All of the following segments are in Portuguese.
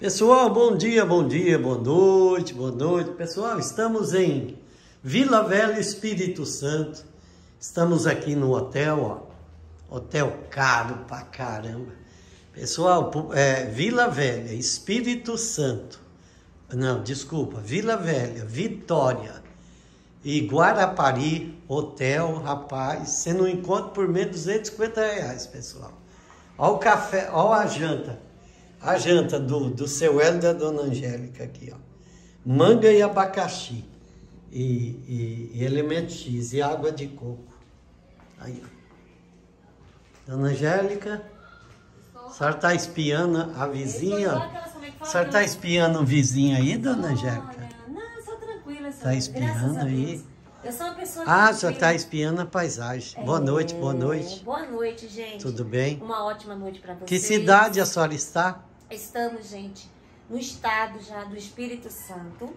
Pessoal, bom dia, boa noite, boa noite. Pessoal, estamos em Vila Velha, Espírito Santo. Estamos aqui no hotel, ó. Hotel caro pra caramba. Pessoal, Vila Velha, Espírito Santo. Não, desculpa, Vila Velha, Vitória e Guarapari, hotel, rapaz. Você não encontra por menos de R$250, pessoal. Olha o café, olha a janta. A janta do seu Hélio e da Dona Angélica aqui, ó. Manga e abacaxi. E elemento X e água de coco. Aí, ó. Dona Angélica, a senhora tá espiando a vizinha? A senhora tá espiando o vizinho aí, Dona Angélica? Não, eu sou tranquila. Tá espiando aí? Eu sou uma pessoa a senhora tá espiando a paisagem. Boa noite, boa noite. Boa noite, gente. Tudo bem? Uma ótima noite para vocês. Que cidade a senhora está? Estamos, gente, no estado já do Espírito Santo.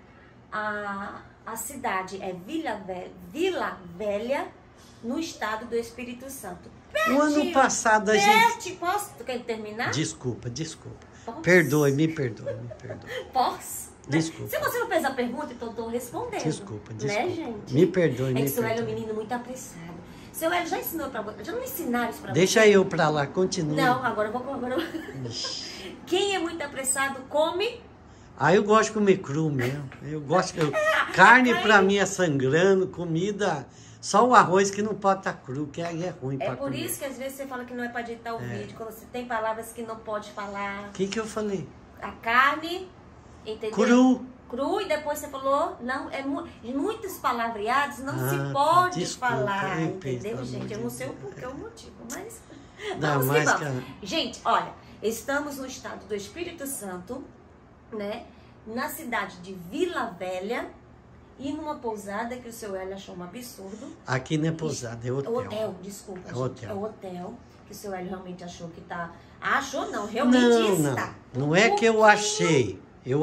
A cidade é Vila Velha, no estado do Espírito Santo. O ano passado a gente... Posso? Tu quer terminar? Desculpa. Posso? Me perdoe. Posso? Desculpa. Se você não fez a pergunta, então eu tô respondendo. Desculpa. Né, gente? Me perdoe, É que seu Hélio é um menino muito apressado. Seu Hélio já ensinou pra você? Já não ensinaram isso pra você? Deixa eu pra lá, continua. Não, agora eu vou... Quem é muito apressado, come... Eu gosto de comer cru mesmo. Eu gosto... Carne pra mim é sangrando, comida... Só o arroz que não pode estar cru, que aí é ruim pra comer. É por isso que às vezes você fala que não é pra editar o vídeo, quando você tem palavras que não pode falar. O que eu falei? A carne, entendeu? Cru, e depois você falou, não, muitos palavreados não se pode falar, entendeu, gente? Eu não sei o porquê, o motivo, mas vamos que vamos. Gente, olha, estamos no estado do Espírito Santo, né? Na cidade de Vila Velha, e numa pousada que o seu Hélio achou um absurdo. Aqui não é pousada, é hotel. Hotel, desculpa, gente. Hotel. É o hotel que o seu Hélio realmente achou que tá... Achou não, realmente está. Não é que eu achei,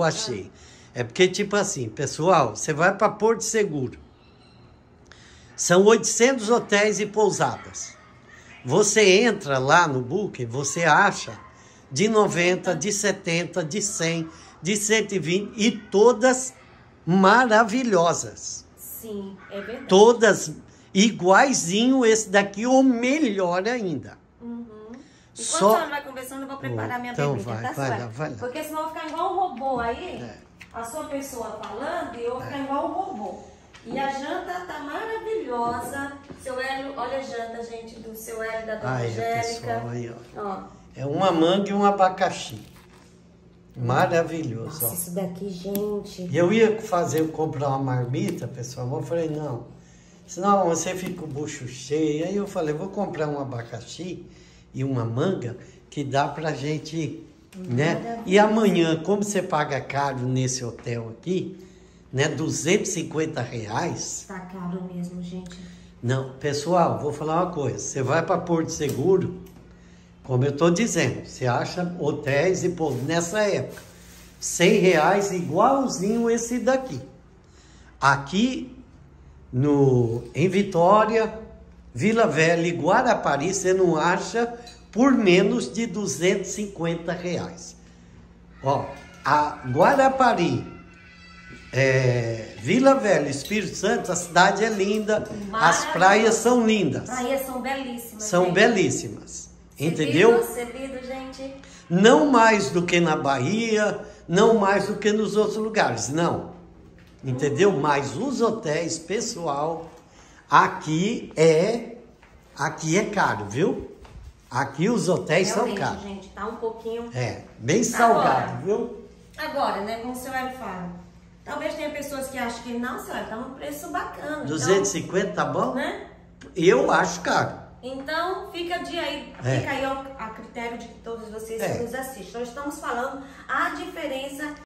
É porque, tipo assim, pessoal, você vai para Porto Seguro. São 800 hotéis e pousadas. Você entra lá no Booking, você acha de 90, de 70, de 100, de 120 e todas maravilhosas. Sim, é verdade. Todas iguaizinho esse daqui ou melhor ainda. Enquanto a senhora vai conversando, eu vou preparar minha bebida, tá? Vai lá. Porque senão eu vou ficar igual um robô aí. A sua pessoa falando e eu vou ficar igual um robô. E a janta tá maravilhosa. Seu Hélio, olha a janta, gente, do seu Hélio e da Dona Angélica. Pessoal, aí, ó. É uma manga e um abacaxi. Maravilhoso. Nossa, isso daqui, gente. E eu ia comprar uma marmita, pessoal, mas eu falei, não. Senão você fica com o bucho cheio. Aí eu falei, vou comprar um abacaxi e uma manga que dá pra gente, né? E amanhã, como você paga caro nesse hotel aqui, né? R$250. Tá caro mesmo, gente. Não, pessoal, vou falar uma coisa. Você vai para Porto Seguro, como eu tô dizendo, você acha hotéis e pô, nessa época, R$100 igualzinho esse daqui. Aqui em Vitória, Vila Velha e Guarapari, você não acha por menos de R$250. Ó, a Guarapari, Vila Velha, Espírito Santo, a cidade é linda, as praias são lindas. As praias são belíssimas. São belíssimas, entendeu? Cedido, gente. Não mais do que na Bahia, não mais do que nos outros lugares, não. Entendeu? Mas os hotéis, pessoal, aqui é caro, viu? Aqui os hotéis são caros. Gente, tá um pouquinho... bem salgado, viu? Agora, né, como o seu Hélio fala, talvez tenha pessoas que acham que, não, senhora, tá um preço bacana. 250 tá bom? Né? Eu acho caro. Então, fica aí a critério de todos vocês que nos assistem. Nós estamos falando a diferença